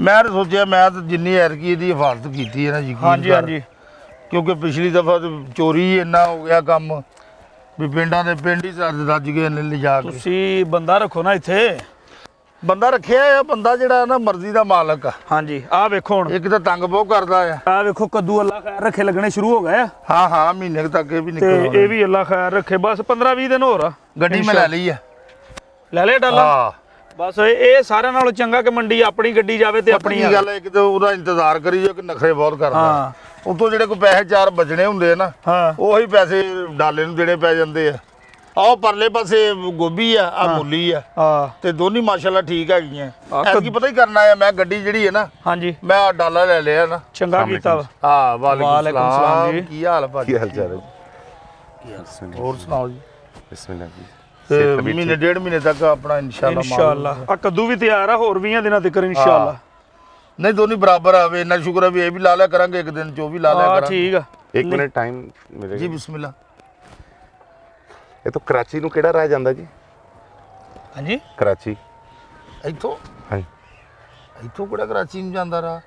मैं सोचा मैं तो जिन्नी एरकी दी हिफाजत की है ना जी। हाँ जी हाँ जी, क्योंकि पिछली दफा तो चोरी इन्ना हो गया काम भी पिंडां दे पिंड ही रज गए ने लिजा के। तुसी बंदा रखो ना इत्थे। बंदा रखिया है, बंदा जिहड़ा ना मर्जी दा मालक आ। हाँ जी, आ वेखो हुण एक तो तंग बहुत करदा है। आ वेखो कद्दू अल्लाह खैर रखे लगने शुरू हो गए। हाँ हाँ, महीने तक ये भी ते निकल ये भी अल्लाह खैर रखे। बस 15-20 दिन हो रहा गड्डी में ले ली है। ले ले डाला। हाँ बस ये सारे नालों चंगा कि मंडी अपनी गड्डी जावे ते अपनी गल है कि तो ਉਹਦਾ इंतजार करी जो कि नखरे बहुत करदा। हाँ ਉਤੋਂ ਜਿਹੜੇ ਕੋਈ ਪੈਸੇ ਚਾਰ ਬਚਣੇ ਹੁੰਦੇ ਆ ਨਾ, हाँ ਉਹੀ ਪੈਸੇ ਡਾਲੇ ਨੂੰ ਦੇਣੇ ਪੈ ਜਾਂਦੇ ਆ। ਆਹ ਪਰਲੇ ਪਾਸੇ ਗੋਭੀ ਆ, ਆ ਮੂਲੀ ਆ हाँ ਤੇ ਦੋਨੀ ਮਾਸ਼ਾਅੱਲਾ ਠੀਕ ਹੈਗੀਆਂ। ਆਹ ਐਤਕੀ ਪਤਾ ਹੀ ਕਰਨਾ ਹੈ ਮੈਂ ਗੱਡੀ ਜਿਹੜੀ ਹੈ ਨਾ, हाँ जी, ਮੈਂ ਡਾਲਾ ਲੈ ਲਿਆ ਨਾ। चंगा कीता वा। ਹਾਂ ਵਾਲੇਕੁਮ वालेकुम सलाम ਸਲਾਮ। जी। ਕੀ ਹਾਲ ਭਾਜੀ? ਕੀ ਹਾਲ ਚਾਲ ਹੈ ਜੀ? ਹੋਰ ਸੁਣਾਓ ਜੀ। ਬਿਸਮਿਲ੍ਲਾ ਜੀ। ਤੇ ਮਹੀਨੇ ਡੇਢ ਮਹੀਨੇ ਤੱਕ ਆਪਣਾ ਇਨਸ਼ਾਅੱਲਾ इंशाअल्लाह आ कद्दू भी तैयार है, होर 20 दिनों तक इंशाअल्लाह। नहीं दोनों बराबर आवे। इन्ना शुक्र है भी ये भी ला लिया करेंगे एक दिन, जो भी ला लिया हाँ करेंगे। ठीक है। ਇੱਕ ਮਿੰਟ ਟਾਈਮ ਮਿਲੇਗਾ जी बिस्मिल्लाह। ਇਹ ਤੋਂ ਕਰਾਚੀ ਨੂੰ ਕਿਹੜਾ ਰਾਹ ਜਾਂਦਾ ਜੀ? हाँ जी, ਕਰਾਚੀ। ਇੱਥੋਂ ਹਾਂਜੀ, ਇੱਥੋਂ ਕਿਹੜਾ ਕਰਾਚੀ ਨੂੰ ਜਾਂਦਾ ਰਾ?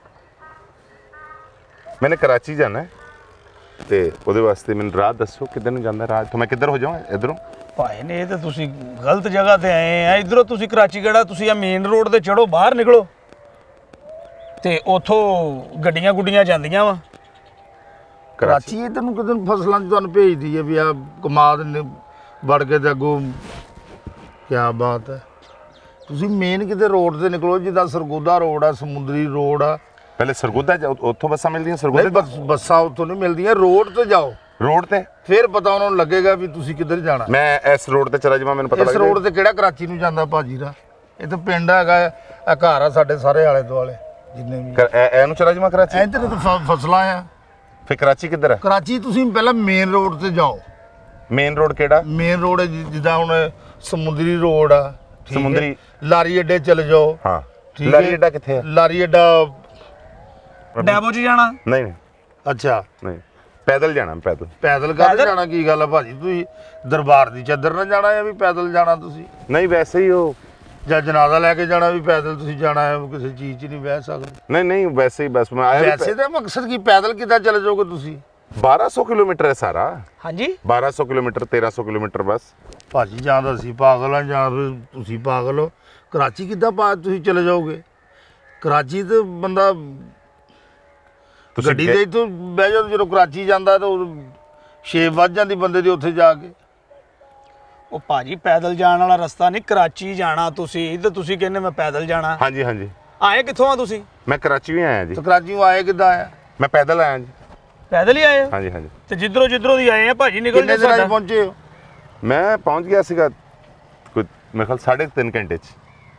ਮੈਨੇ ਕਰਾਚੀ ਜਾਣਾ ਹੈ ਤੇ ਉਹਦੇ ਵਾਸਤੇ ਮੈਨੂੰ ਰਾਹ ਦੱਸੋ ਕਿੱਧਰ ਨੂੰ ਜਾਂਦਾ ਰਾਹ। ਤੋਂ ਮੈਂ ਕਿੱਧਰ ਹੋ ਜਾਵਾਂ? ਇਧਰੋਂ? ਭਾਈ ਨੇ ਇਹ ਤਾਂ ਤੁਸੀਂ ਗਲਤ ਜਗ੍ਹਾ ਤੇ ਆਏ ਆ। ਇਧਰੋਂ ਤੁਸੀਂ ਕਰਾਚੀ ਕਿਹੜਾ, ਤੁਸੀਂ ਆ ਮੇਨ ਰੋਡ ਤੇ ਚੜੋ, ਬਾਹਰ ਨਿਕਲੋ ਤੇ ਉਥੋਂ ਗੱਡੀਆਂ ਗੁੱਡੀਆਂ ਜਾਂਦੀਆਂ ਵਾ। ਕਰਾਚੀ ਇਧਰ ਨੂੰ ਕਿਤੇ ਫਸਲਾਂ 'ਚ ਤੁਹਾਨੂੰ ਭੇਜਦੀ ਹੈ ਵੀ ਆ ਕਮਾਦ ਨੇ ਵੜ ਕੇ ਤੇ ਅੱਗੋਂ। ਕੀ ਬਾਤ ਹੈ। ਤੁਸੀਂ ਮੇਨ ਕਿਤੇ ਰੋਡ ਤੇ ਨਿਕਲੋ, ਜਿੱਦਾਂ ਸਰਗੋਦਾ ਰੋਡ ਆ, ਸਮੁੰਦਰੀ ਰੋਡ ਆ। ਪਹਿਲੇ ਸਰਗੋਦਾ ਉੱਥੋਂ ਬੱਸਾਂ ਮਿਲਦੀਆਂ? ਨਹੀਂ ਸਰਗੋਦੇ ਬੱਸਾਂ ਉੱਥੋਂ ਨਹੀਂ ਮਿਲਦੀਆਂ, ਰੋਡ ਤੇ ਜਾਓ ਰੋਡ ਤੇ ਫਿਰ ਪਤਾ ਉਹਨਾਂ ਨੂੰ ਲੱਗੇਗਾ ਵੀ ਤੁਸੀਂ ਕਿੱਧਰ ਜਾਣਾ। ਮੈਂ ਇਸ ਰੋਡ ਤੇ ਚਲਾ ਜਾਵਾਂ ਮੈਨੂੰ ਪਤਾ ਇਸ ਲੱਗ ਰੋਡ ਤੇ ਕਿਹੜਾ ਕਰਾਚੀ ਨੂੰ ਜਾਂਦਾ ਭਾਜੀ ਰਾ? ਇਹ ਤਾਂ ਪਿੰਡ ਹੈਗਾ, ਆ ਘਰ ਆ ਸਾਡੇ ਸਾਰੇ ਆਲੇ ਦੁਆਲੇ ਜਿੰਨੇ ਵੀ। ਇਹਨੂੰ ਚਲਾ ਜਾਵਾਂ ਕਰਾਚੀ? ਇੱਧਰ ਤਾਂ ਫਸਲਾਂ ਆ। ਫਿਰ ਕਰਾਚੀ ਕਿੱਧਰ ਹੈ? ਕਰਾਚੀ ਤੁਸੀਂ ਪਹਿਲਾਂ ਮੇਨ ਰੋਡ ਤੇ ਜਾਓ। ਮੇਨ ਰੋਡ ਕਿਹੜਾ? ਮੇਨ ਰੋਡ ਜਿੱਦਾਂ ਹੁਣ ਸਮੁੰਦਰੀ ਰੋਡ ਆ, ਠੀਕ ਹੈ? ਸਮੁੰਦਰੀ ਲਾਰੀ ਅੱਡੇ ਚਲੇ ਜਾਓ। ਹਾਂ, ਠੀਕ ਲਾਰੀ ਹੈ? ਅੱਡਾ ਕਿੱਥੇ ਹੈ? ਲਾਰੀ ਅੱਡਾ ਡੈਬੋ 'ਚ ਜਾਣਾ? ਨਹੀਂ ਨਹੀਂ ਅੱਛਾ, ਨਹੀਂ, ਪੈਦਲ ਜਾਣਾ ਪੈਦਲ। ਪੈਦਲ ਕਾਹਦੇ ਜਾਣਾ? ਕੀ ਗੱਲ ਆ ਭਾਜੀ, ਤੁਸੀਂ ਦਰਬਾਰ ਦੀ ਚਾਦਰ ਨਾਲ ਜਾਣਾ ਹੈ ਵੀ ਪੈਦਲ ਜਾਣਾ ਤੁਸੀਂ? ਨਹੀਂ ਵੈਸੇ ਹੀ ਉਹ ਜਾਂ ਜਨਾਜ਼ਾ ਲੈ ਕੇ ਜਾਣਾ ਵੀ ਪੈਦਲ ਤੁਸੀਂ ਜਾਣਾ ਹੈ? ਕਿਸੇ ਚੀਜ਼ 'ਚ ਨਹੀਂ ਬਹਿ ਸਕਦੇ। ਨਹੀਂ ਨਹੀਂ ਵੈਸੇ ਹੀ ਬਸ ਮੈਂ ਆਇਆ ਵੀ ਵੈਸੇ ਤਾਂ ਮਕਸਦ ਕੀ, ਪੈਦਲ ਕਿੱਦਾਂ ਚਲੇ ਜਾਓਗੇ ਤੁਸੀਂ? 1200 ਕਿਲੋਮੀਟਰ ਹੈ ਸਾਰਾ। ਹਾਂਜੀ 1200 ਕਿਲੋਮੀਟਰ 1300 ਕਿਲੋਮੀਟਰ ਬਸ। ਭਾਜੀ ਜਾਂ ਤਾਂ ਅਸੀਂ ਪਾਗਲ ਆ ਜਾਂ ਫਿਰ ਤੁਸੀਂ ਪਾਗਲ ਹੋ। ਕਰਾਚੀ ਕਿੱਦਾਂ ਤੁਸੀਂ ਚਲੇ ਜਾਓਗੇ? ਕਰਾਚੀ ਤੇ ਬੰਦਾ ਗੱਡੀ ਦੇ ਇੱਥੋਂ ਬਹਿ ਜਾਓ, ਜਦੋਂ ਕਰਾਚੀ ਜਾਂਦਾ ਤਾਂ 6 ਵੱਜ ਜਾਂਦੀ ਬੰਦੇ ਦੀ ਉੱਥੇ ਜਾ ਕੇ। ਉਹ ਭਾਜੀ ਪੈਦਲ ਜਾਣ ਵਾਲਾ ਰਸਤਾ ਨਹੀਂ, ਕਰਾਚੀ ਜਾਣਾ ਤੁਸੀਂ ਤੇ ਤੁਸੀਂ ਕਹਿੰਦੇ ਮੈਂ ਪੈਦਲ ਜਾਣਾ। ਹਾਂਜੀ ਹਾਂਜੀ। ਆਏ ਕਿੱਥੋਂ ਆ ਤੁਸੀਂ? ਮੈਂ ਕਰਾਚੀ ਵੀ ਆਇਆ ਜੀ। ਤਾਂ ਕਰਾਚੀੋਂ ਆਏ ਕਿੱਦਾਂ ਆਇਆ? ਮੈਂ ਪੈਦਲ ਆਇਆ ਜੀ। ਪੈਦਲ ਹੀ ਆਏ ਹੋ? ਹਾਂਜੀ ਹਾਂਜੀ। ਤੇ ਜਿੱਧਰੋਂ ਦੀ ਆਏ ਆ ਭਾਜੀ, ਨਿਕਲ ਕਿੰਨੇ ਜੇ ਦਿਨਾਂ 'ਚ ਸਾਡਾ। ਪਹੁੰਚੇ ਹੋ? ਮੈਂ ਪਹੁੰਚ ਗਿਆ ਸੀਗਾ ਕੋਈ ਮੇਰੇ ਖਿਆਲ 3.5 ਘੰਟੇ 'ਚ।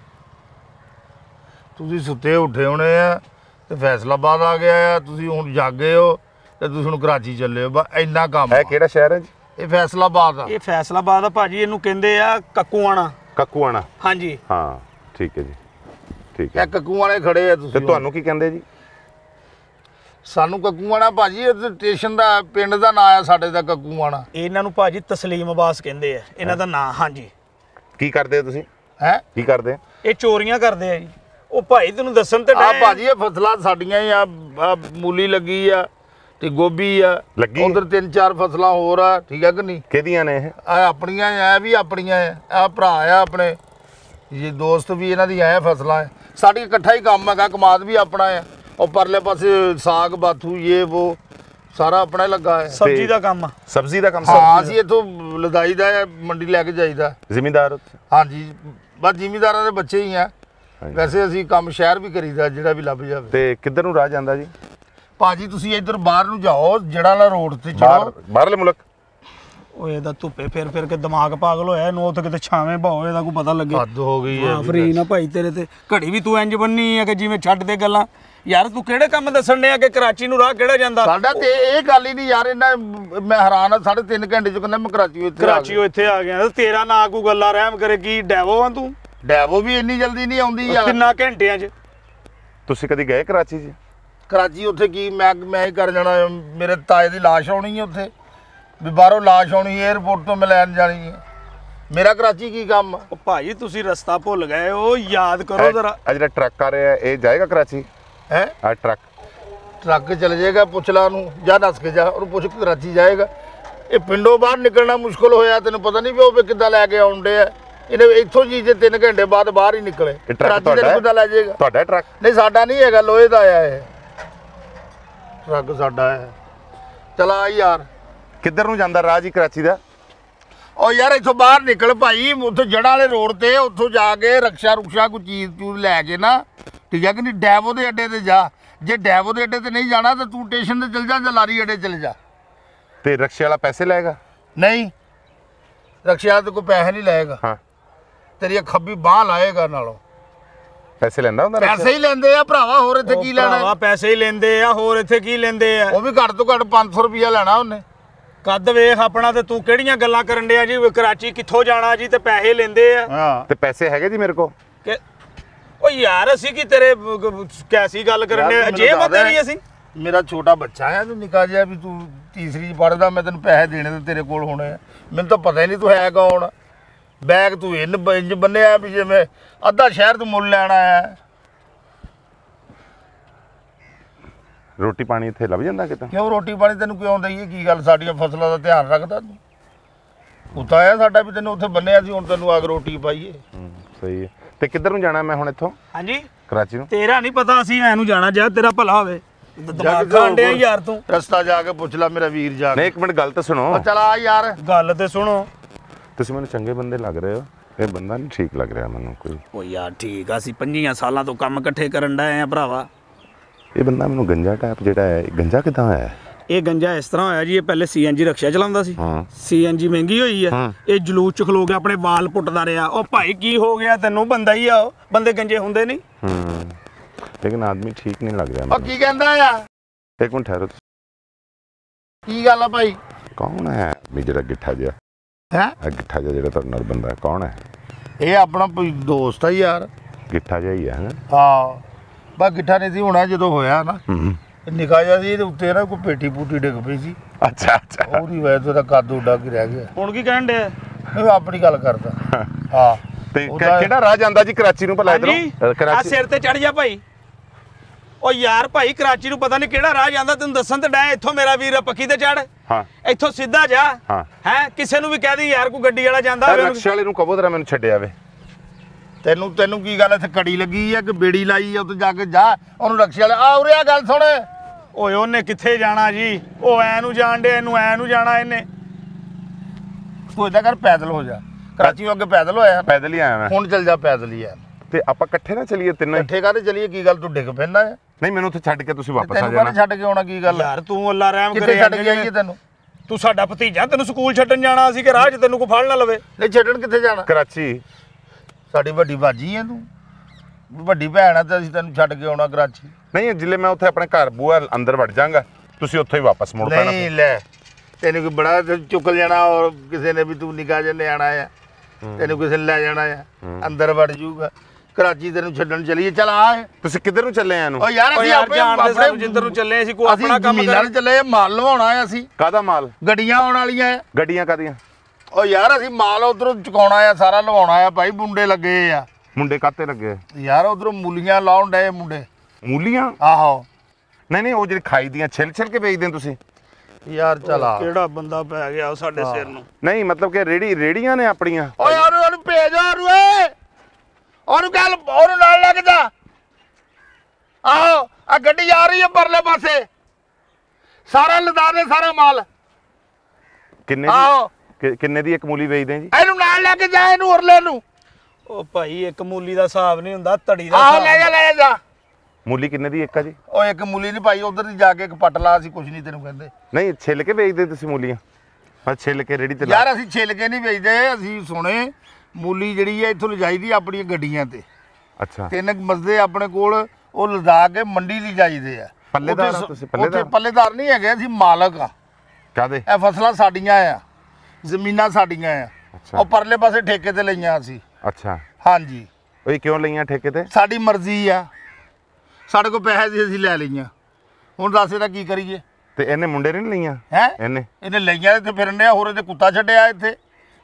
ਤੁਸੀਂ ਸੁੱਤੇ ਉੱਠੇ ਹੋਣੇ ਆ ਤੇ ਫੈਸਲਾਬਾਦ ਆ ਗਿਆ ਆ, ਤੁਸੀਂ ਹੁਣ ਜਾਗੇ ਹੋ ਤੇ ਤੁਸੀਂ ਹੁਣ ਕਰਾਚੀ ਚੱਲੇ ਹੋ। ਬਸ ਇੰਨਾ ਕੰਮ ਆ। ਇਹ ਕਿਹੜਾ ਸ਼ਹਿਰ ਹੈ ਜੀ? ਇਹ ਫੈਸਲਾਬਾਦ ਆ। ਇਹ ਫੈਸਲਾਬਾਦ ਆ ਭਾਜੀ, ਇਹਨੂੰ ਕਹਿੰਦੇ ਆ ਕੱਕੂਆਣਾ। ਕੱਕੂਆਣਾ? ਹਾਂਜੀ ਹਾਂ ਠੀਕ ਹੈ ਜੀ, ਠੀਕ ਹੈ। ਇਹ ਕੱਕੂ ਵਾਲੇ ਖੜੇ ਆ ਤੇ ਤੁਸੀਂ। ਤੁਹਾਨੂੰ ਕੀ ਕਹਿੰਦੇ ਜੀ? ਸਾਨੂੰ ਕੱਕੂ ਵਾਲਾ ਭਾਜੀ, ਇਹ ਸਟੇਸ਼ਨ ਦਾ ਪਿੰਡ ਦਾ ਨਾਂ ਆ ਸਾਡੇ ਦਾ ਕੱਕੂ ਵਾਲਾ। ਇਹਨਾਂ ਨੂੰ ਭਾਜੀ ਤਸਲੀਮ ਅਬਾਸ ਕਹਿੰਦੇ ਆ ਇਹਨਾਂ ਦਾ ਨਾਂ। ਹਾਂਜੀ ਕੀ ਕਰਦੇ ਹੋ ਤੁਸੀਂ? ਹੈ ਕੀ ਕਰਦੇ ਆ? ਇਹ ਚੋਰੀਆਂ ਕਰਦੇ ਆ ਜੀ। ਉਹ ਭਾਈ ਤੈਨੂੰ ਦੱਸਣ ਤੇ ਆ ਡੈ ਭਾਜੀ ਇਹ ਫਸਲਾਂ ਸਾਡੀਆਂ ਹੀ ਆ। ਆਹ ਮੂਲੀ ਲੱਗੀ ਆ ਤੇ ਗੋਭੀ ਆ ਲੱਗੀ? ਉਧਰ 3-4 ਫਸਲਾਂ ਹੋਰ ਆ, ਠੀਕ ਆ ਕਿ ਨਹੀਂ? ਕਿਹਦੀਆਂ ਨੇ ਇਹ? ਆ ਆਪਣੀਆਂ ਆ, ਵੀ ਆਪਣੀਆਂ ਆ ਭਰਾ ਆ ਆਪਣੇ, ਇਹ ਦੋਸਤ ਵੀ ਇਹਨਾਂ ਦੀ ਆ ਫਸਲਾਂ ਆ। ਸਾਡੀ ਇਕੱਠਾ ਹੀ ਕੰਮ ਹੈਗਾ, ਕਮਾਦ ਵੀ ਆਪਣਾ ਆ। ਉਹ ਪਰਲੇ ਪਾਸੇ ਸਾਗ ਬਾਥੂ ਇਹ ਉਹ ਸਾਰਾ ਆਪਣਾ ਹੀ ਲੱਗਾ ਹੈ। ਸਬਜ਼ੀ ਦਾ ਕੰਮ ਆ। ਸਬਜ਼ੀ ਦਾ ਕੰਮ? ਹਾਂ ਅਸੀਂ ਇੱਥੋਂ ਲਦਾਈਦਾ ਆ, ਮੰਡੀ ਲੈ ਕੇ ਜਾਈਦਾ। ਜ਼ਿਮੀਂਦਾਰ? ਹਾਂਜੀ ਬਸ ਜ਼ਿਮੀਂਦਾਰਾਂ ਦੇ ਬੱਚੇ ਹੀ ਆ। ਵੈਸੇ ਅਸੀਂ ਕੰਮ ਸ਼ਹਿਰ ਵੀ ਕਰੀਦਾ ਜਿਹੜਾ ਵੀ ਲੱਭ ਜਾਵੇ। ਤੇ ਕਿੱਧਰ ਨੂੰ ਰਾਹ ਜਾਂਦਾ ਜੀ? ਭਾਜੀ ਤੁਸੀਂ ਇੱਧਰ ਬਾਹਰ ਨੂੰ ਜਾਓ, ਜਿਹੜਾ ਵਾਲਾ ਰੋਡ ਤੇ ਚੜੋ। ਬਾਹਰਲੇ ਮੁਲਕ? ਉਹ ਇਹਦਾ ਧੁੱਪੇ ਫਿਰ ਕੇ ਦਿਮਾਗ ਪਾਗਲ ਹੋਇਆ ਇਹਨੂੰ। ਉੱਥੇ ਕਿਤੇ ਛਾਵੇਂ ਭਾਓ, ਇਹਦਾ ਕੋਈ ਪਤਾ ਲੱਗੇ। ਹੱਦ ਹੋ ਗਈ ਹੈ ਹਾਂ ਫਰੀ ਨਾ ਭਾਈ ਤੇਰੇ ਤੇ। ਘੜੀ ਵੀ ਤੂੰ ਇੰਜ ਬੰਨੀ ਆ ਕਿ ਜਿਵੇਂ ਛੱਡ ਦੇ ਗੱਲਾਂ। ਯਾਰ ਤੂੰ ਕਿਹੜੇ ਕੰਮ ਦੱਸਣ ਡਿਆ ਕਿ ਕਰਾਚੀ ਨੂੰ ਰਾਹ ਕਿਹੜਾ ਜਾਂਦਾ? ਸਾਡਾ ਤੇ ਇਹ ਗੱਲ ਹੀ ਨਹੀਂ ਯਾਰ। ਇਹਨਾਂ ਮੈਂ ਹੈਰਾਨ ਆ, 3.5 ਘੰਟੇ ਚ ਕਹਿੰਦਾ ਮੈਂ ਕਰਾਚੀ ਇੱਥੇ ਆ ਗਿਆ। ਤੇਰਾ ਨਾਂ ਕੋਈ ਗੱਲਾਂ ਰਹਿਮ ਕਰੇ ਕੀ ਡੈਵੋ ਆ ਤੂੰ? ਡੈਵੋ ਵੀ ਇੰਨੀ ਜਲਦੀ ਨਹੀਂ ਆਉਂਦੀ ਯਾਰ। ਕਿੰਨਾ ਘੰਟਿਆਂ 'ਚ? ਤੁਸੀਂ ਕਦੀ ਗਏ ਕਰਾਚੀ ਜੀ? ਕਰਾਚੀ ਉੱਥੇ ਕੀ ਮੈਂ ਹੀ ਕਰ ਜਾਣਾ। ਮੇਰੇ ਤਾਏ ਦੀ ਲਾਸ਼ ਆਉਣੀ ਹੈ ਉੱਥੇ, ਵੀ ਬਾਹਰੋਂ ਲਾਸ਼ ਆਉਣੀ, 에ਅਰਪੋਰਟ ਤੋਂ ਮੈਂ ਲੈਣ ਜਾਣੀ ਹੈ। ਮੇਰਾ ਕਰਾਚੀ ਕੀ ਕੰਮ ਆ? ਉਹ ਭਾਈ ਤੁਸੀਂ ਰਸਤਾ ਭੁੱਲ ਗਏ ਹੋ, ਯਾਦ ਕਰੋ ਜ਼ਰਾ। ਆ ਜਿਹੜਾ ਟਰੱਕ ਆ ਰਿਹਾ ਇਹ ਜਾਏਗਾ ਕਰਾਚੀ? ਹੈ ਆ ਟਰੱਕ ਚਲੇ ਜਾਏਗਾ, ਪੁੱਛ ਲਾ ਉਹਨੂੰ, ਜਾ ਦੱਸ ਕੇ ਜਾ ਉਹਨੂੰ, ਪੁੱਛ ਕੇ ਕਰਾਚੀ ਜਾਏਗਾ। ਇਹ ਪਿੰਡੋਂ ਬਾਹਰ ਨਿਕਲਣਾ ਮੁਸ਼ਕਲ ਹੋਇਆ, ਤੈਨੂੰ ਪਤਾ ਨਹੀਂ ਵੀ ਉਹ ਕਿੱਦਾਂ ਲੈ ਕੇ ਆਉਂਦੇ ਆ। ਇਹਨੇ ਇੱਥੋਂ ਜੀ ਜੇ 3 ਘੰਟੇ ਬਾਅਦ ਬਾਹਰ ਹੀ ਨਿਕਲੇ, ਕਰਾਚੀ ਤੈਨੂੰ ਕਿੱਦਾਂ ਲੈ ਜਾਏਗਾ? ਤੁਹਾਡਾ ਟਰੱਕ? ਨਹੀਂ ਸਾਡਾ ਨਹੀਂ ਹੈਗਾ, ਲੋਹੇ ਦਾ ਆਇਆ ਇਹ ਟਰੱਕ ਸਾਡਾ ਹੈ। ਚਲਾ ਯਾਰ। ਕਿੱਧਰ ਨੂੰ ਜਾਂਦਾ ਰਾਹ ਜੀ ਕਰਾਚੀ ਦਾ? ਉਹ ਯਾਰ ਇੱਥੋਂ ਬਾਹਰ ਨਿਕਲ ਭਾਈ, ਉੱਥੋਂ ਜੜ੍ਹਾਂ ਵਾਲੇ ਰੋਡ ਤੇ, ਉੱਥੋਂ ਜਾ ਕੇ ਰਕਸ਼ਾ ਕੋਈ ਚੀਜ਼ ਲੈ ਕੇ ਨਾ, ਠੀਕ ਹੈ ਕਿ ਨਹੀਂ, ਡੈਵੋ ਦੇ ਅੱਡੇ ਤੇ ਜਾ। ਜੇ ਡੈਵੋ ਦੇ ਅੱਡੇ ਤੇ ਨਹੀਂ ਜਾਣਾ ਤਾਂ ਤੂੰ ਸਟੇਸ਼ਨ ਤੇ ਚਲ ਜਾ, ਜਲਾਰੀ ਅੱਡੇ ਚਲੇ ਜਾ। ਤੇ ਰਕਸ਼ੇ ਵਾਲਾ ਪੈਸੇ ਲਏਗਾ? ਨਹੀਂ, ਰਕਸ਼ਾ ਤੇ ਕੋਈ ਪੈਸੇ ਨਹੀਂ ਲਏਗਾ। ਹਾਂ, ਤੇਰੀ ਖੱਬੀ ਬਾਹ ਲਾਏਗਾ ਨਾਲੋਂ। ਪੈਸੇ ਲੈਂਦਾ ਹੁੰਦਾ ਰਕਸ਼ਾ? ਪੈਸੇ ਹੀ ਲੈਂਦੇ ਆ ਭਰਾਵਾ, ਹੋਰ ਇੱਥੇ ਕੀ ਲੈਣਾ? ਭਰਾਵਾ ਪੈਸੇ ਹੀ ਲੈਂਦੇ ਆ, ਹੋਰ ਇੱਥੇ ਕੀ ਲੈਂਦੇ ਆ? ਉਹ ਵੀ ਘੱਟ ਤੋਂ ਘੱਟ 500 ਰੁਪਇਆ ਲੈਣਾ ਉਹਨੇ। ਕੱਦ ਵੇਖ ਆਪਣਾ, ਤੇ ਤੂੰ ਕਿਹੜੀਆਂ ਗੱਲਾਂ ਕਰਨ ਡਿਆ ਜੀ? ਕਰਾਚੀ ਕਿੱਥੋਂ ਜਾਣਾ ਜੀ, ਤੇ ਪੈਸੇ ਲੈਂਦੇ ਆ। ਹਾਂ, ਤੇ ਪੈਸੇ ਹੈਗੇ ਜੀ ਮੇਰੇ ਕੋਲ? ਓ ਯਾਰ ਅਸੀਂ ਕੀ ਤੇਰੇ ਕੈਸੀ ਗੱਲ ਕਰਨ ਡਿਆ? ਜੇਬ ਆ ਤੇਰੀ ਅਸੀਂ? ਮੇਰਾ ਛੋਟਾ ਬੱਚਾ ਹੈ, ਤੂੰ ਨਿੱਕਾ ਜਿਹਾ, ਵੀ ਤੂੰ ਤੀਸਰੀ ਪੜ੍ਹਦਾ, ਮੈਂ ਤੈਨੂੰ ਪੈਸੇ ਦੇਣੇ ਤੇ ਤੇਰੇ ਕੋਲ ਹੋਣੇ ਆ। ਮੈਨੂੰ ਤਾਂ ਪਤਾ ਹੀ ਨਹੀਂ ਤੂੰ ਹੈ ਕੌਣ। ਬੈਗ ਤੂੰ ਇੰਜ ਬੰਨਿਆ ਵੀ ਜਿਵੇਂ ਅੱਧਾ ਸ਼ਹਿਰ ਤੂੰ ਮੁੱਲ ਲੈਣ ਆਇਆ। ਰੋਟੀ ਪਾਣੀ ਇੱਥੇ ਲੱਭ ਜਾਂਦਾ ਕਿਤੇ? ਕਿਉਂ ਰੋਟੀ ਪਾਣੀ ਤੈਨੂੰ ਕਿਉਂ ਦਈਏ? ਕੀ ਗੱਲ, ਸਾਡੀਆਂ ਫਸਲਾਂ ਦਾ ਧਿਆਨ ਰੱਖਦਾ ਤੂੰ? ਪੁੱਤਾ ਆਇਆ ਸਾਡਾ ਵੀ ਤੈਨੂੰ ਉੱਥੇ ਬੰਨਿਆ ਸੀ, ਹੁਣ ਤੈਨੂੰ ਆ ਕੇ ਰੋਟੀ ਪਾਈਏ। ਸਹੀ ਹੈ। ਤੇ ਕਿੱਧਰ ਨੂੰ ਜਾਣਾ ਮੈਂ ਹੁਣ ਇੱਥੋਂ? ਹਾਂਜੀ, ਕਰਾਚੀ ਨੂੰ? ਤੇਰਾ ਨਹੀਂ ਪਤਾ, ਅਸੀਂ ਐ ਨੂੰ ਜਾਣਾ। ਜਾ ਤੇਰਾ ਭਲਾ ਹੋਵੇ, ਦਿਮਾਗ ਖਾਣ ਡਿਆ ਯਾਰ ਤੂੰ। ਰਸਤਾ ਜਾ ਕੇ ਪੁੱਛ ਲੈ ਮੇਰਾ ਵੀਰ ਜਾ ਕੇ। ਨਹੀਂ, ਇੱਕ ਮਿੰਟ ਗੱਲ ਤਾਂ ਸੁਣੋ। ਚੱਲ ਆ ਯਾਰ, ਗੱਲ ਤੇ ਸੁਣੋ। ਤੁਸੀਂ ਮੈਨੂੰ ਚੰਗੇ ਬੰਦੇ ਲੱਗ ਰਹੇ ਹੋ, ਇਹ ਬੰਦਾ ਨਹੀਂ ਠੀਕ ਲੱਗ ਰਿਹਾ ਮੈਨੂੰ ਕੋਈ। ਓ ਯਾਰ ਠੀਕ ਆ, ਅਸੀਂ 25 ਸਾਲਾਂ ਤੋਂ ਕੰਮ ਇਕੱਠੇ ਕਰਨ ਡਏ ਆ ਭਰਾਵਾ। ਇਹ ਬੰਦਾ ਮੈਨੂੰ ਗੰਜਾ ਟਾਈਪ ਜਿਹੜਾ ਹੈ, ਗੰਜਾ ਕਿੱਦਾਂ ਹੋਇਆ? ਇਹ ਗੰਜਾ ਇਸ ਤਰ੍ਹਾਂ ਹੋਇਆ ਜੀ, ਇਹ ਪਹਿਲੇ ਸੀਐਨਜੀ ਰਕਸ਼ਾ ਚਲਾਉਂਦਾ ਸੀ। ਸੀਐਨਜੀ ਮਹਿੰਗੀ ਹੋਈ ਆ, ਇਹ ਜਲੂਸ ਚ ਖਲੋ ਗਿਆ, ਆਪਣੇ ਵਾਲ ਪੁੱਟਦਾ ਰਿਹਾ। ਉਹ ਭਾਈ ਕੀ ਹੋ ਗਿਆ ਤੈਨੂੰ? ਬੰਦਾ ਹੀ ਆ ਉਹ, ਬੰਦੇ ਗੰਜੇ ਹੁੰਦੇ ਨਹੀਂ। ਲੇਕਿਨ ਆਦਮੀ ਠੀਕ ਨਹੀਂ ਲੱਗ ਰਿਹਾ ਉਹ ਕੀ ਕਹਿੰਦਾ ਆ? ਇੱਕ ਮਿੰਟ ਠਹਿਰੋ। ਕੀ ਗੱਲ ਆ ਭਾਈ? ਕੌਣ ਹੈ ਆਦਮੀ ਜਿਹੜਾ ਗਿੱਠਾ ਜਿਹਾ ਹੈ? ਗਿੱਠਾ ਜਿਹਾ ਜਿਹੜਾ ਤੁਹਾਡੇ ਨਾਲ ਬੰਦਾ ਹੈ, ਕੌਣ ਹੈ? ਇਹ ਆਪਣਾ ਕੋਈ ਦੋਸਤ ਆ ਯਾਰ। ਗਿੱਠਾ ਜਿਹਾ ਹੀ ਹੈ? ਹਾਂ, ਬਸ ਗਿੱਠਾ ਨਹੀਂ ਸੀ ਹੋਣਾ, ਜਦੋਂ ਹੋਇਆ ਨਾ ਨਿੱਕਾ ਜਿਹਾ ਸੀ, ਇਹਦੇ ਉੱਤੇ ਨਾ ਕੋਈ ਪੇਟੀ ਪੂਟੀ ਡਿੱਗ ਪਈ ਸੀ। ਅੱਛਾ ਅੱਛਾ। ਉਹਦੀ ਵਜ੍ਹਾ ਤੋਂ ਇਹਦਾ ਕੱਦ ਉੱਡਾ ਕੇ ਰਹਿ ਗਿਆ। ਹੁਣ ਕੀ ਕਹਿਣ ਡਿਆ? ਇਹ ਆਪਣੀ ਗੱਲ ਕਰਦਾ। ਹਾਂ, ਤੇ ਕਿਹੜਾ ਰਾਹ ਜਾਂਦਾ ਜੀ ਕਰਾਚੀ ਨੂੰ ਭਲਾ? ਆ ਇਧਰੋਂ ਸਿਰ ਤੇ ਚੜ ਜਾ ਭਾਈ। ਓ ਯਾਰ ਭਾਈ, ਕਰਾਚੀ ਨੂੰ ਪਤਾ ਨਹੀਂ ਕਿਹੜਾ ਰਾਹ ਜਾਂਦਾ, ਤੈਨੂੰ ਦੱਸਣ ਤੇ ਡੈ। ਇੱਥੋਂ ਮੇਰਾ ਵੀਰ ਪੱਕੀ ਤੇ ਚੜ। ਹਾਂ, ਇੱਥੋਂ ਸਿੱਧਾ ਜਾ। ਹਾਂ ਹੈ, ਕਿਸੇ ਨੂੰ ਵੀ ਕਹਿ ਦੀ ਯਾਰ ਕੋਈ ਗੱਡੀ ਵਾਲਾ ਜਾਂਦਾ ਹੋਵੇ। ਰਕਸ਼ੇ ਵਾਲੇ ਨੂੰ ਕਹੋ ਤੇਰਾ ਮੈਨੂੰ ਛੱਡਿਆ ਵੇ। ਤੈਨੂੰ ਕੀ ਗੱਲ, ਇੱਥੇ ਕੜੀ ਲੱਗੀ ਆ ਕਿ ਬੇੜੀ ਲਾਈ ਆ? ਉੱਥੇ ਜਾ ਕੇ ਜਾ, ਉਹਨੂੰ ਰਕਸ਼ੇ ਵਾਲੇ ਆ ਉਰੇ ਆ ਗੱਲ ਸੁਣ। ਓਏ ਉਹਨੇ ਕਿੱਥੇ ਜਾਣਾ ਜੀ? ਉਹ ਐ ਨੂੰ ਜਾਣ ਡਿਆ, ਇਹਨੂੰ ਐ ਨੂੰ ਜਾਣਾ ਇਹਨੇ। ਤੂੰ ਏਦਾਂ ਕਰ, ਪੈਦਲ ਹੋ ਜਾ। ਕਰਾਚੀ ਅੱਗੇ ਪੈਦਲ ਹੋਇਆ, ਪੈਦਲ ਹੀ ਆਇਆ ਮੈਂ। ਹੁਣ ਚੱਲ ਜਾ ਪੈਦਲ ਹੀ ਆ। ਤੇ ਆਪਾਂ ਇਕੱਠੇ ਨਾ ਚੱਲੀਏ ਤਿੰਨੇ? ਇਕੱਠੇ ਕਾਹਦੇ ਚੱਲੀਏ? ਕੀ ਗੱਲ, ਤੂੰ ਡਿੱਗ ਪੈਂਦਾ ਆ? ਨਹੀਂ, ਮੈਨੂੰ ਉੱਥੇ ਛੱਡ ਕੇ ਤੁਸੀਂ ਵਾਪਸ ਆ ਤੈਨੂੰ ਜਾਣਾ। ਛੱਡ ਕੇ ਆਉਣਾ ਕੀ ਗੱਲ? ਯਾਰ ਤੂੰ ਅੱਲਾ ਰਹਿਮ ਕਿੱਥੇ ਕਰੇ। ਛੱਡ ਕੇ ਆਈਏ ਤੈਨੂੰ? ਤੂੰ ਸਾਡਾ ਭਤੀਜਾ, ਤੈਨੂੰ ਸਕੂਲ ਛੱਡਣ ਜਾਣਾ ਸੀ ਕਿ ਰਾਹ 'ਚ ਤੈਨੂੰ ਕੋਈ ਫੜ ਨਾ ਲਵੇ? ਨਹੀਂ ਛੱਡਣ ਕਿੱਥੇ ਜਾਣਾ? ਕਰਾਚੀ। ਸਾਡੀ ਵੱਡੀ ਬਾਜੀ ਆ ਤੂੰ, ਵੱਡੀ ਭੈਣ ਆ, ਤੇ ਅਸੀਂ ਤੈਨੂੰ ਛੱਡ ਕੇ ਆਉਣਾ ਕਰਾਚੀ। ਨਹੀਂ, ਜਿੱਲੇ ਮੈਂ ਉੱਥੇ ਆਪਣੇ ਘਰ ਬੂਆ ਅੰਦਰ ਵੜ ਜਾਵਾਂਗਾ, ਤੁਸੀਂ ਉੱਥੋਂ ਹੀ ਵਾਪਸ ਮੁੜ ਪੈਣਾ। ਨਹੀਂ ਲੈ, ਤੈਨੂੰ ਕੋਈ ਬੜਾ ਚੁੱਕਲ ਜਾਣਾ, ਔਰ ਕਿਸੇ ਨੇ ਵੀ ਤੂੰ ਨਿੱਕਾ ਜਿਹਾ ਨਿਆਣਾ ਆ, ਤੈਨੂੰ ਕਿਸੇ ਨੇ ਲੈ ਜਾਣਾ ਆ, ਅੰਦਰ ਵੜ ਜਾਊਗਾ। ਕਰਾਚੀ ਤੈਨੂੰ ਛੱਡਣ ਚਲੀਏ, ਚੱਲ ਆ। ਤੁਸੀਂ ਕਿੱਧਰ ਨੂੰ ਚੱਲੇ ਆ? ਓ ਯਾਰ ਅਸੀਂ ਆਪਣੇ ਜਿੰਦਰ ਨੂੰ ਚੱਲੇ ਅਸੀਂ, ਕੋਈ ਆਪਣਾ ਕੰਮ ਕਰਨ ਚੱਲੇ, ਮਾਲ ਲਵਾਉਣਾ ਆ ਅਸੀਂ। ਕਾਹਦਾ ਮਾਲ? ਗੱਡੀਆਂ ਆਉਣ ਵਾਲੀਆਂ ਆ। ਗੱਡੀਆਂ ਕਾਹਦੀਆਂ? ਓ ਯਾਰ ਅਸੀਂ ਮਾਲ ਉਧਰੋਂ ਚੁਕਾਉਣਾ ਆ, ਸਾਰਾ ਲਵਾਉਣਾ ਆ ਭਾਈ। ਮੁੰਡੇ ਲੱਗੇ ਆ। ਮੁੰਡੇ ਕਾਤੇ ਲੱਗੇ? ਯਾਰ ਉਧਰੋਂ ਮੂਲੀਆਂ ਲਾਉਣ ਡਏ ਮੁੰਡੇ। ਮੂਲੀਆਂ? ਆਹੋ। ਨਹੀਂ, ਉਹ ਜਿਹੜੀ ਖਾਈ ਦੀਆਂ ਛਿਲ ਕੇ ਵੇਚਦੇ ਤੁਸੀਂ? ਯਾਰ ਚੱਲ ਆ। ਕਿਹੜਾ ਬੰਦਾ ਪੈ ਗਿਆ ਸਾਡੇ ਸਿਰ ਨੂੰ? ਨਹੀਂ, ਮਤਲਬ ਕਿ ਰੇੜੀਆਂ ਨੇ ਆਪਣੀਆਂ। ਓ ਯਾਰ ਉਹਨੂੰ ਭੇਜ ਓਏ, ਉਹਨੂੰ ਕਹਿ, ਉਹਨੂੰ ਨਾਲ ਲੈ ਕੇ ਜਾ। ਆਹੋ, ਆ ਗੱਡੀ ਆ ਰਹੀ ਹੈ ਪਰਲੇ ਪਾਸੇ, ਸਾਰਾ ਲਦਾ ਦੇ, ਸਾਰਾ ਮਾਲ। ਕਿੰਨੇ ਦੀ ਇੱਕ ਮੂਲੀ ਵੇਚਦੇ ਜੀ? ਇਹਨੂੰ ਨਾਲ ਲੈ ਕੇ ਜਾ, ਇਹਨੂੰ ਉਰਲੇ ਨੂੰ। ਓ ਭਾਈ, ਇੱਕ ਮੂਲੀ ਦਾ ਹਿਸਾਬ ਨਹੀਂ ਹੁੰਦਾ, ਧੜੀ ਦਾ। ਆਹੋ, ਲੈ ਜਾ। ਮੂਲੀ ਕਿੰਨੇ ਦੀ ਇੱਕ ਆ ਜੀ? ਓ ਇੱਕ ਮੂਲੀ ਨਹੀਂ ਭਾਈ, ਉਧਰ ਦੀ ਜਾ ਕੇ ਇੱਕ ਪੱਟ ਲਾ, ਅਸੀਂ ਕੁਝ ਨਹੀਂ ਤੈਨੂੰ ਕਹਿੰਦੇ। ਨਹੀਂ, ਛਿੱਲ ਕੇ ਵੇਚਦੇ ਤੁਸੀਂ ਮੂਲੀਆਂ? ਹਾਂ, ਛਿੱਲ ਕੇ ਰੇੜੀ ਤੇ। ਯਾਰ ਅਸੀਂ ਛਿੱਲ ਕੇ ਨਹੀਂ ਵੇਚਦੇ, ਅਸੀਂ ਸੁਣੇ ਮੂਲੀ ਜਿਹੜੀ ਹੈ ਇੱਥੋਂ ਲਿਜਾਈਦੀ ਆਪਣੀਆਂ ਗੱਡੀਆਂ ਤੇ। ਅੱਛਾ। 3 ਮਸਦੇ ਆਪਣੇ ਕੋਲ, ਉਹ ਲਿਜਾ ਕੇ ਮੰਡੀ ਲਿਜਾਈਦੇ ਆ। ਪੱਲੇਦਾਰ ਤੁਸੀਂ? ਪੱਲੇਦਾਰ ਨਹੀਂ ਹੈਗੇ, ਅਸੀਂ ਮਾਲਕ ਆ। ਕਾਹਦੇ? ਇਹ ਫਸਲਾਂ ਸਾਡੀਆਂ ਆ, ਜ਼ਮੀਨਾਂ ਸਾਡੀਆਂ ਆ। ਉਹ ਪਰਲੇ ਪਾਸੇ ਠੇਕੇ ਤੇ ਲਈਆਂ ਅਸੀਂ। ਅੱਛਾ। ਹਾਂਜੀ। ਉਹ ਕਿਉਂ ਲਈਆਂ ਠੇਕੇ ਤੇ? ਸਾਡੀ ਮਰਜ਼ੀ ਆ, ਸਾਡੇ ਕੋਲ ਪੈਸੇ ਸੀ, ਅਸੀਂ ਲੈ ਲਈਆਂ। ਹੁਣ ਦੱਸ ਇਹਦਾ ਕੀ ਕਰੀਏ? ਤੇ ਇਹਨੇ ਮੁੰਡੇ ਨੇ ਨਹੀਂ ਲਈਆਂ? ਹੈ ਇਹਨੇ ਲਈਆਂ ਇੱਥੇ ਫਿਰਨ ਡਿਆ, ਹੋਰ ਇਹਦੇ ਕੁੱਤਾ ਛੱਡਿਆ ਇੱਥੇ।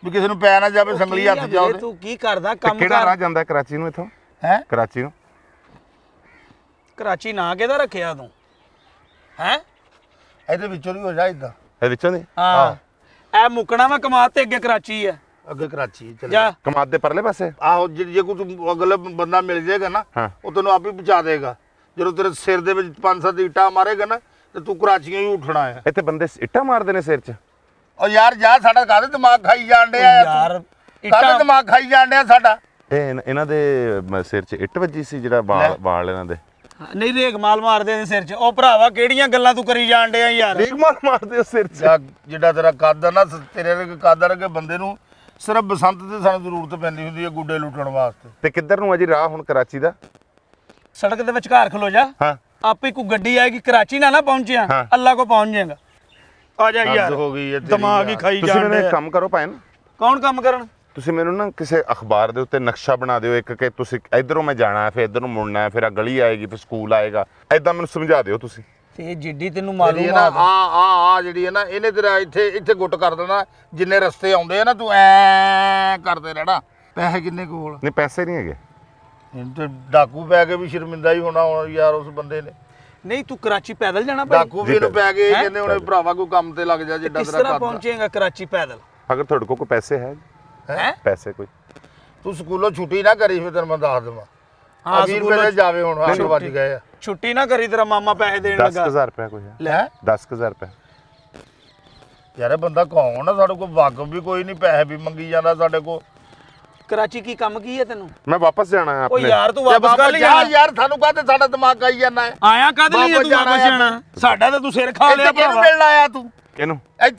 ਵੀ ਕਿਸੇ ਨੂੰ ਪੈ ਨਾ ਜਾਵੇ ਸੰਗਲੀ ਹੱਥ ਜਾ ਉਹਦੇ। ਤੂੰ ਕੀ ਕਰਦਾ ਤੇ ਕੰਮ ਕਿਹੜਾ ਰਾਹ ਜਾਂਦਾ ਕਰਾਚੀ ਨੂੰ ਇੱਥੋਂ? ਹੈ ਕਰਾਚੀ ਨੂੰ ਕਰਾਚੀ ਨਾਂ ਕਿਹਦਾ ਰੱਖਿਆ ਤੂੰ? ਹੈ ਇਹਦੇ ਵਿੱਚੋਂ ਨਹੀਂ ਹੋ ਜਾ ਇਦਾਂ ਇਹ ਵਿੱਚੋਂ ਦੀ ਹਾਂ ਇਹ ਮੁਕਣਾ ਵਾ ਕਮਾਦ ਤੇ ਅੱਗੇ ਕਰਾਚੀ ਆ। ਅੱਗੇ ਕਰਾਚੀ ਚਲੇ ਜਾ ਕਮਾਦ ਦੇ ਪਰਲੇ ਪਾਸੇ। ਆਹੋ ਜੇ ਕੋਈ ਤੂੰ ਅਗਲੇ ਬੰਦਾ ਮਿਲ ਜਾਏਗਾ ਨਾ ਹਾਂ। ਉਹ ਤੈਨੂੰ ਆਪ ਹੀ ਪਹੁੰਚਾ ਦੇਗਾ। ਜਦੋਂ ਤੇਰੇ ਸਿਰ ਦੇ ਵਿੱਚ 5-7 ਇੱਟਾਂ ਮਾਰੇਗਾ ਨਾ ਤੇ ਤੂੰ ਕਰਾਚੀਆਂ ਹੀ ਉੱਠਣਾ ਆ। ਇੱਥੇ ਬੰਦੇ ਇੱਟਾਂ ਮਾਰਦੇ ਨੇ ਸਿਰ 'ਚ। ਉਹ ਯਾਰ ਜਾ ਸਾਡਾ ਕਾਹਦੇ ਦਿਮਾਗ ਖਾਈ ਜਾਣ ਡਿਆ ਯਾਰ ਕਾਹਦੇ ਦਿਮਾਗ ਖਾਈ ਜਾਣ ਡਿਆ ਸਾਡਾ। ਇਹ ਇਹਨਾਂ ਦੇ ਸਿਰ 'ਚ ਇੱਟ ਵੱਜੀ ਸੀ ਜਿਹੜਾ ਵਾਲ ਇਹਨਾਂ ਦੇ। ਨਹੀਂ ਰੇਗ ਮਾਲ ਮਾਰਦੇ ਨੇ ਸਿਰ 'ਚ। ਉਹ ਭਰਾਵਾ ਕਿਹੜੀਆਂ ਗੱਲਾਂ ਤੂੰ ਕਰੀ ਜਾਣ ਡਿਆ ਯਾਰ। ਰੇਗ ਮਾਰ ਮਾਰਦੇ ਹੋ ਸਿਰ 'ਚ। ਜਾਂ ਜਿੱਡਾ ਤੇਰਾ ਕੱਦ ਆ ਨਾ ਤੇਰੇ ਵਰਗੇ ਕੱਦ ਵਰਗੇ ਬੰਦੇ ਨੂੰ ਸਿਰਫ ਬਸੰਤ ਤੇ ਸਾਨੂੰ ਜ਼ਰੂਰਤ ਪੈਂਦੀ ਹੁੰਦੀ ਹੈ ਗੁੱਡੇ ਲੁੱਟਣ ਵਾਸਤੇ। ਤੇ ਕਿੱਧਰ ਨੂੰ ਆ ਜੀ ਰਾਹ ਹੁਣ ਕਰਾਚੀ ਦਾ? ਸੜਕ ਦੇ ਵਿਚਕਾਰ ਖਲੋ ਜਾ। ਹਾਂ ਆਪੇ ਕੋਈ ਗੱਡੀ ਆਏਗੀ ਕਰਾਚੀ ਨਾ ਪਹੁੰਚਿਆ ਹਾਂ। ਅੱਲਾ ਕੋ ਪਹੁੰਚ ਜਾਏਗਾ। ਆ ਜਾ ਯਾਰ ਹੋ ਗਈ ਹੈ ਤੇਰੀ ਦਿਮਾਗ ਹੀ ਯਾਰ। ਖਾਈ ਤੁਸੀਂ ਜਾਣ ਮੈਨੂੰ ਡਿਆ। ਇੱਕ ਕੰਮ ਕਰੋ ਭਾਇਨ, ਕੌਣ ਕੰਮ ਕਰਨ? ਤੁਸੀਂ ਮੈਨੂੰ ਨਾ ਕਿਸੇ ਅਖਬਾਰ ਦੇ ਉੱਤੇ ਨਕਸ਼ਾ ਬਣਾ ਦਿਓ ਇੱਕ ਕਿ ਤੁਸੀਂ ਇਧਰੋਂ ਮੈਂ ਜਾਣਾ ਹੈ, ਫਿਰ ਇਧਰ ਨੂੰ ਮੁੜਨਾ ਹੈ, ਫਿਰ ਆ ਗਲੀ ਆਏਗੀ, ਫਿਰ ਸਕੂਲ ਆਏਗਾ। ਐਦਾਂ ਮੈਨੂੰ ਸਮਝਾ ਦਿਓ ਤੁਸੀਂ। ਤੇ ਜਿੱਡੀ ਤੈਨੂੰ ਜਿਹੜੀ ਹੈ ਮਾਲੂਮ ਨਾ ਆ ਜਿਹੜੀ ਹੈ ਨਾ ਇਹਨੇ ਤੇਰਾ ਇੱਥੇ ਗੁੱਟ ਕਰ ਦੇਣਾ। ਜਿੰਨੇ ਰਸਤੇ ਆਉਂਦੇ ਆ ਨਾ ਤੂੰ ਐ ਕਰਦੇ ਰਹਿਣਾ। ਪੈਸੇ ਕਿੰਨੇ ਕੋਲ? ਨਹੀਂ ਪੈਸੇ ਨਹੀਂ ਹੈਗੇ। ਹੁਣ ਤੇ ਡਾਕੂ ਪੈ ਕੇ ਵੀ ਸ਼ਰਮਿੰਦਾ ਹੀ ਹੋਣਾ ਯਾਰ ਉਸ ਬੰਦੇ ਨੇ। ਨਹੀਂ ਤੂੰ ਕਰਾਚੀ ਪੈਦਲ ਜਾਣਾ ਭਾਈ? ਡਾਕੂ ਵੀ ਇਹਨੂੰ ਪੈ ਗਏ ਕਹਿੰਦੇ ਹੁਣ ਭਰਾਵਾ ਕੋਈ ਕੰਮ ਤੇ ਲੱਗ ਜਾ ਜਿੱਡਾ ਕਿਸ ਤੇਰਾ ਤਰ੍ਹਾਂ ਕੱਦ। ਪਹੁੰਚੇਗਾ ਕਰਾਚੀ ਪੈਦਲ? ਅਗਰ ਤੁਹਾਡੇ ਕੋਲ ਕੋਈ ਪੈਸੇ ਹੈ, ਹੈ ਪੈਸੇ ਕੋਈ ਤੂੰ ਸਕੂਲੋਂ ਛੁੱਟੀ ਨਾ ਕਰੀ ਫਿਰ ਤੈਨੂੰ ਮੈਂ ਦੱਸ ਦੇਵਾਂ। ਹਾਂ 20 ਰੁਪਏ ਜਾਵੇ ਹੁਣ 8 ਵੱਜ ਗਏ ਆ। ਛੁੱਟੀ ਨਾ ਕਰੀ ਤੇਰਾ ਮਾਮਾ ਪੈਸੇ ਦੇਣ ਲੱਗਾ। 10000 ਰੁਪਏ ਕੋਈ ਹੈ? ਲੈ 10000 ਰੁਪਏ। ਯਾਰ ਇਹ ਬੰਦਾ ਕੌਣ ਆ? ਸਾਡੇ ਕੋਲ ਵਾਕਫ ਵੀ ਕੋਈ ਨਹੀਂ, ਪੈਸੇ ਵੀ ਮੰਗੀ ਜਾਂਦਾ ਸਾਡੇ ਕੋਲ। ਕਰਾਚੀ ਕੀ ਕੰਮ ਕੀ ਹੈ ਤੈਨੂੰ? ਮੈਂ ਵਾਪਸ ਜਾਣਾ ਹੈ ਓ ਆਪਣੇ। ਯਾਰ ਤੂੰ ਵਾਪਸ ਕਰ ਲਈ ਯਾਰ ਸਾਨੂੰ ਕਾਹਤੇ ਸਾਡਾ ਦਿਮਾਗ ਖਾਈ ਜਾਂਦਾ ਹੈ। ਆਇਆ ਕਦ ਲਈ ਤੂੰ ਵਾਪਸ ਜਾਣਾ? ਸਾਡਾ ਤਾਂ ਤੂੰ ਸਿਰ ਖਾ ਲਿਆ ਇੱਥੇ ਕਿਹਨੂੰ ਭਰਾਵਾ। ਮਿਲਣ ਆਇਆ ਤੂੰ? ਕਿਹਨੂੰ?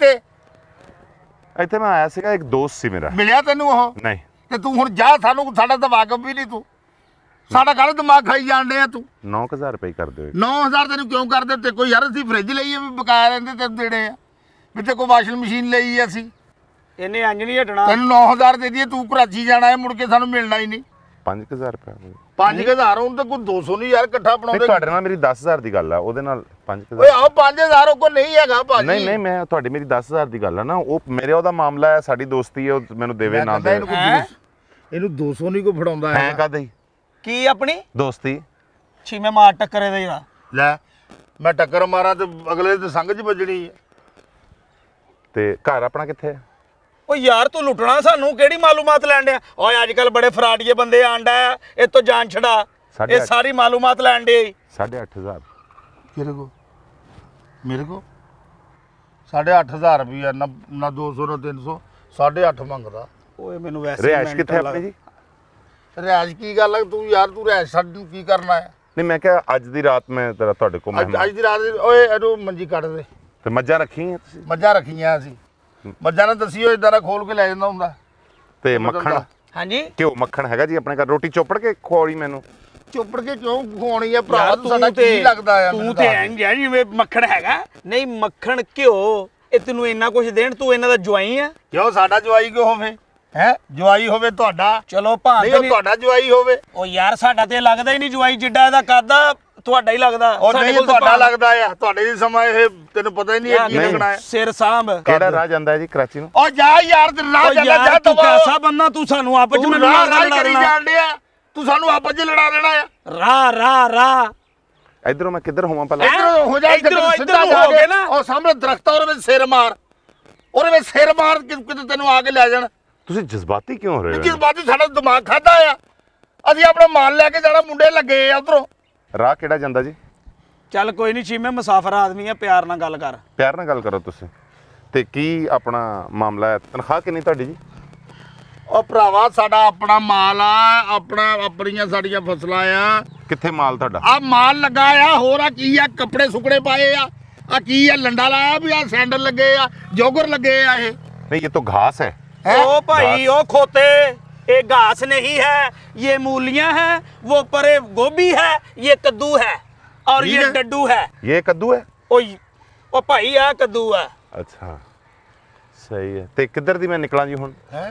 ਇੱਥੇ ਇੱਥੇ ਮੈਂ ਆਇਆ ਸੀਗਾ, ਇੱਕ ਦੋਸਤ ਸੀ ਮੇਰਾ। ਮਿਲਿਆ ਤੈਨੂੰ ਉਹ? ਨਹੀਂ ਤੇ ਤੂੰ ਹੁਣ ਜਾ, ਸਾਨੂੰ ਸਾਡਾ ਤਾਂ ਵਾਕਫ ਵੀ ਨਹੀਂ ਤੂੰ। ਸਾਡਾ ਕਾਹਦਾ ਦਿਮਾਗ ਖਾਈ ਜਾਣ ਡਿਆ ਤੂੰ? 9000 ਰੁਪਏ ਕਰ ਦਿਓ। 9000 ਤੈਨੂੰ ਕਿਉਂ ਕਰਦੇ? ਤੇ ਕੋਈ ਯਾਰ ਅਸੀਂ ਫ੍ਰਿਜ ਲਈ ਆ ਵੀ ਬਕਾਇਆ ਰਹਿੰਦੇ ਤੈਨੂੰ ਦੇਣੇ ਆ ਵੀ ਤੇ ਕੋਈ ਵਾਸ਼ਿੰਗ ਮਸ਼ੀਨ ਲਈ ਆ ਅਸੀਂ। ਇਹਨੇ ਇੰਜ ਨਹੀਂ ਹਟਣਾ। ਤੈਨੂੰ 9000 ਦੇ ਦਈਏ, ਤੂੰ ਕਰਾਚੀ ਜਾਣਾ ਹੈ, ਮੁੜ ਕੇ ਸਾਨੂੰ ਮਿਲਣਾ ਹੀ ਨਹੀਂ। 5000 ਰੁਪਏ ਹੋਵੇ। 5000 ਹੁਣ ਤਾਂ ਕੋਈ 200 ਨਹੀਂ ਯਾਰ ਇਕੱਠਾ ਨਹੀਂ ਬਣਾਉਂਦੇ। ਤੁਹਾਡੇ ਨਾਲ ਮੇਰੀ 10000 ਦੀ ਗੱਲ ਆ, ਉਹਦੇ ਨਾਲ 5000। ਓਏ ਆਹ 5000 ਉਹ ਕੋਲ ਨਹੀਂ ਹੈਗਾ ਭਾਜੀ। ਨਹੀਂ ਨਹੀਂ ਮੈਂ ਤੁਹਾਡੀ ਮੇਰੀ 10000 ਦੀ ਗੱਲ ਆ ਨਾ, ਉਹ ਮੇਰੇ ਉਹਦਾ ਮਾਮਲਾ ਹੈ, ਸਾਡੀ ਦੋਸਤੀ ਹੈ, ਉਹ ਮੈਨੂੰ ਦੇਵੇ ਨਾ ਦੇਵੇ। ਇਹਨੂੰ 200 ਨਹੀਂ ਕੋਈ ਫੜਾਉਂਦਾ ਹੈ ਕਾਹਦਾ ਕੀ ਆਪਣੀ ਦੋਸਤੀ? ਛੀਵੇਂ ਮਾਰ ਟੱਕਰੇ ਦੇ ਯਾਰ। ਲੈ ਮੈਂ ਟੱਕਰ ਮਾਰਾਂ ਤੇ ਅਗਲੇ ਦੇ ਸੰਗ 'ਚ ਵੱਜਣੀ ਹੈ। ਤੇ ਘਰ ਆਪਣਾ ਕਿੱਥੇ ਹੈ? ਓ ਯਾਰ ਤੂੰ ਲੁੱਟਣਾ ਸਾਨੂੰ, ਕਿਹੜੀ ਮਾਲੂਮਾਤ ਲੈਣ ਡਿਆ? ਓਏ ਅੱਜ ਕੱਲ ਬੜੇ ਫਰਾਡੀਏ ਬੰਦੇ ਆਂਡਾ ਇਹ ਤੋਂ ਜਾਨ ਛੜਾ। ਇਹ ਸਾਰੀ ਮਾਲੂਮਾਤ ਲੈਣ ਡੇ। 8500। ਕਿਹਦੇ ਕੋ? ਮੇਰੇ ਕੋ 8500 ਰੁਪਇਆ ਨਾ 200 ਨਾ 300 8.5 ਮੰਗਦਾ। ਓਏ ਮੈਨੂੰ ਵੈਸੇ ਰਿਹਾਇਸ਼ ਕਿੱਥੇ ਆਪਣੀ ਜੀ? ਰਿਹਾਇਸ਼ ਕੀ ਗੱਲ ਹੈ? ਤੂੰ ਯਾਰ ਤੂੰ ਰਿਹਾਇਸ਼ ਸਾਨੂੰ ਕੀ ਕਰਨਾ ਹੈ? ਨਹੀਂ ਮੈਂ ਕਿਹਾ ਅੱਜ ਦੀ ਰਾਤ ਮੈਂ ਤੇਰਾ ਤੁਹਾਡੇ ਕੋਲ ਅੱਜ ਦੀ ਰਾਤ ਓਏ ਇਹਨੂੰ ਮੰਜੀ ਕੱਢ ਦੇ। ਤੇ ਮੱਝਾਂ ਰੱਖੀਆਂ ਤੁਸੀਂ? ਮੱਝਾਂ ਰੱਖੀਆਂ ਅਸੀਂ। ਮੱਝਾਂ ਨੇ ਦੱਸਿਓ ਇਦਾਂ ਦਾ ਖੋਲ ਕੇ ਲੈ ਜਾਂਦਾ ਹੁੰਦਾ। ਤੇ ਮੱਖਣ? ਹਾਂਜੀ ਘਿਓ ਮੱਖਣ ਹੈਗਾ ਜੀ ਆਪਣੇ ਘਰ? ਰੋਟੀ ਚੋਪੜ ਕੇ ਖਵਾਉਣੀ ਮੈਨੂੰ? ਚੁੱਪੜ ਕੇ ਕਿਉਂ ਖਵਾਉਣੀ ਆ ਭਰਾ? ਤੂੰ ਸਾਡਾ ਕੀ ਲੱਗਦਾ ਆ? ਤੂੰ ਤੇ ਇੰਜ ਆ ਜਿਵੇਂ ਮੱਖਣ ਹੈਗਾ। ਨਹੀਂ ਮੱਖਣ ਘਿਓ ਇਹ ਤੈਨੂੰ ਇੰਨਾ ਕੁਝ ਦੇਣ, ਤੂੰ ਇਹਨਾਂ ਦਾ ਜਵਾਈ ਆ? ਕਿਉਂ ਸਾਡਾ ਜਵਾਈ ਕਿਉਂ ਹੋਵੇ? ਹੈ ਜਵਾਈ ਹੋਵੇ ਤੁਹਾਡਾ? ਚਲੋ ਭਾਂ ਨਹੀਂ ਉਹ ਤੁਹਾਡਾ ਜਵਾਈ ਹੋਵੇ। ਉਹ ਯਾਰ ਸਾਡਾ ਤੇ ਲੱਗਦਾ ਹੀ ਨਹੀਂ ਜਵਾਈ, ਜਿੱਡਾ ਇਹਦਾ ਕੱਦ ਤੁਹਾਡਾ ਹੀ ਲੱਗਦਾ। ਉਹ ਨਹੀਂ ਤੁਹਾਡਾ ਲੱਗਦਾ ਆ, ਤੁਹਾਡੇ ਦੀ ਸਮਾਂ ਇਹ ਤੈਨੂੰ ਪਤਾ ਹੀ ਨਹੀਂ ਕੀ ਲੱਗਣਾ ਹੈ। ਸਿਰ ਸਾਂਭ। ਕਿਹੜਾ ਰਾਹ ਜਾਂਦਾ ਹੈ ਜੀ ਕਰਾਚੀ ਨੂੰ? ਉਹ ਜਾ ਯਾਰ ਤੇ ਰਾਹ ਜਾਂਦਾ ਜਾ। ਤੂੰ ਕੈਸਾ ਬੰਨਾ ਤੂੰ? ਸਾਨੂੰ ਆਪਸ ਵਿੱਚ ਮੈਨੂੰ ਰਾਹ ਕਰੀ ਜਾਣ ਡਿਆ ਤੂੰ, ਸਾਨੂੰ ਆਪਸ ਵਿੱਚ ਲੜਾ ਦੇਣਾ ਆ। ਰਾਹ ਇਧਰੋਂ ਮੈਂ ਕਿੱਧਰ ਹੋਵਾਂ ਪਹਿਲਾਂ? ਇਧਰੋਂ ਹੋ ਜਾ, ਸਿੱਧਾ ਜਾ ਕੇ ਨਾ ਉਹ ਸਾਹਮਣੇ ਦਰਖਤ ਆ, ਉਹਦੇ ਵਿੱਚ ਸਿਰ ਮਾਰ। ਉਹਦੇ ਵਿੱਚ ਸਿਰ ਮਾਰ ਕਿਤੇ ਤੈਨੂੰ ਆ ਕੇ ਲੈ ਜਾਣ। ਤੁਸੀਂ ਜਜ਼ਬਾਤੀ ਕਿਉਂ ਹੋ ਰਹੇ ਹੋ? ਜਜ਼ਬਾਤੀ ਸਾਡਾ ਦਿਮਾਗ ਖਾਦਾ ਆ। ਅਸੀਂ ਆਪਣਾ ਮਾਲ ਲੈ ਕੇ ਜਾਣਾ, ਮੁੰਡੇ ਲੱਗੇ ਆ ਉਧਰੋਂ। ਰਾਹ ਕਿਹੜਾ ਜਾਂਦਾ ਜੀ? ਚੱਲ ਕੋਈ ਨਹੀਂ ਛੀਮੇ, ਮੁਸਾਫਰ ਆਦਮੀ ਆ, ਪਿਆਰ ਨਾਲ ਗੱਲ ਕਰ। ਪਿਆਰ ਨਾਲ ਗੱਲ ਕਰੋ ਤੁਸੀਂ। ਤੇ ਕੀ ਆਪਣਾ ਮਾਮਲਾ ਹੈ? ਤਨਖਾਹ ਕਿੰਨੀ ਤੁਹਾਡੀ ਜੀ? ਉਹ ਭਰਾਵਾ ਸਾਡਾ ਆਪਣਾ ਮਾਲ ਆ, ਆਪਣੀਆਂ ਸਾਡੀਆਂ ਫਸਲਾਂ ਆ। ਕਿੱਥੇ ਮਾਲ ਤੁਹਾਡਾ? ਆ ਮਾਲ ਲੱਗਾ ਆ, ਹੋਰ ਆ ਕੀ ਆ? ਕੱਪੜੇ ਸੁਕੜੇ ਪਾਏ ਆ ਕੀ ਆ? ਲੰਡਾ ਲਾਇਆ ਵੀ ਆ, ਸੈਂਡਲ ਲੱਗੇ ਆ, ਜੋਗਰ ਲੱਗੇ ਆ। ਇਹ नहीं ये तो घास है। ओ भाई ओ खोते, ये घास नहीं है, ये मूलियां हैं, वो परे गोभी है, ये कद्दू है और ये डड्डू है। ये कद्दू है? ओ भाई आ कद्दू है। अच्छा सही है। ते किधर दी मैं निकला जी हुण? हैं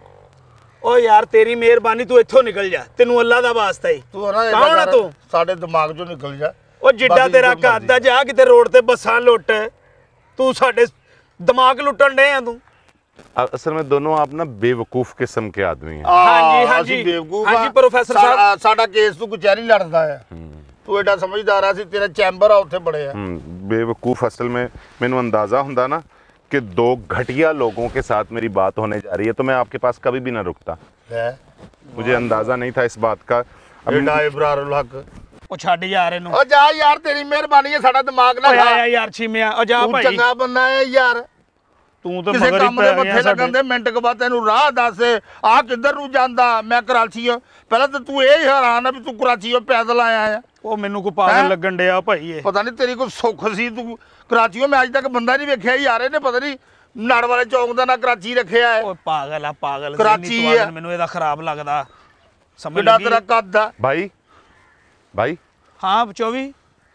ओ यार तेरी मेहरबानी, तू इत्थों निकल जा, तेनू अल्लाह दा वास्ता ही। तू ना कौन है तू? साडे दिमाग चों निकल जा। ओ जिड्डा तेरा कद आ, जा किते रोड ते बसां लुट, तू साडे दिमाग लुटण डे आ तू। असल में दोनों आप ना बेवकूफ किस्म के आदमी हैं। ਹਾਂਜੀ, ਹਾਂਜੀ। ਅਸੀਂ ਬੇਵਕੂਫ ਹਾਂਜੀ, ਆ। ਪ੍ਰੋਫੈਸਰ ਸਾਹਿਬ। ਸਾਡਾ ਕੇਸ ਤੂੰ ਕਚਹਿਰੀ ਲੜਦਾ ਆ। ਤੂੰ ਐਡਾ ਸਮਝਦਾਰ ਆ, ਸੀ ਤੇਰਾ ਚੈਂਬਰ ਆ ਉੱਥੇ ਬੜੇ ਆ। बेवकूफ असल में मैंने अंदाजा होता ना कि दो घटिया लोगों के साथ मेरी बात होने जा रही है तो मैं आपके पास कभी भी ना रुकता। ਹੈ मुझे अंदाजा नहीं था इस बात का। अब ਐਡਾ ਇਬਰਾਰੁਲ ਹਕ। ਉਹ ਛੱਡ ਯਾਰ ਇਹਨੂੰ। ਓ ਜਾ ਯਾਰ, ਤੇਰੀ ਮਿਹਰਬਾਨੀ ਹੈ, ਸਾਡਾ ਦਿਮਾਗ ਨਾ ਓਏ ਖਾ। ਆਇਆ ਯਾਰ ਛੀਮਿਆ, ਉਹ ਜਾ ਤੂੰ ਭਾਈ। ਚੰਗਾ ਬੰਦਾ ਹੈ ਯਾਰ। ਤੂੰ ਤਾਂ ਕਿਸੇ ਮਗਰ ਹੀ ਕੰਮ ਦੇ ਪੈ ਮੱਥੇ ਗਿਆ ਲੱਗਣ ਦੇ ਮਿੰਟ ਕੁ ਬਾਅਦ ਤੈਨੂੰ ਰਾਹ ਦੱਸ ਆ ਕਿੱਧਰ ਨੂੰ ਜਾਂਦਾ। ਮੈਂ ਕਰਾਚੀ ਆ। ਪਹਿਲਾਂ ਤਾਂ ਤੂੰ ਇਹ ਹੈਰਾਨ ਆ ਵੀ ਤੂੰ ਕਰਾਚੀੋਂ ਪੈਦਲ ਆਇਆ ਆ। ਉਹ ਮੈਨੂੰ ਕੋ ਪਾਗਲ ਲੱਗਣ ਡਿਆ ਭਾਈ ਇਹ। ਪਤਾ ਨਹੀਂ ਤੇਰੀ ਕੋਈ ਸੁੱਖ ਸੀ, ਤੂੰ ਕਰਾਚੀੋਂ ਮੈਂ ਅੱਜ ਤੱਕ ਬੰਦਾ ਨਹੀਂ ਵੇਖਿਆ ਯਾਰ। ਇਹਨੇ ਪਤਾ ਨਹੀਂ ਨੜ ਵਾਲੇ ਚੌਂਕ ਦਾ ਨਾ ਕਰਾਚੀ ਰੱਖਿਆ ਹੈ। ਓਏ ਪਾਗਲ ਆ ਪਾਗਲ। ਕਰਾਚੀ ਜ਼ਹਿਨੀ ਆ। ਤਵਾਜ਼ਨ ਮੈਨੂੰ ਇਹਦਾ ਖਰਾਬ ਲੱਗਦਾ। ਸਮਝ ਕਿੱਡਾ ਲੱਗੀ? ਤੇਰਾ ਕੱਦ ਆ। भाई भाई ਹਾਂ 24।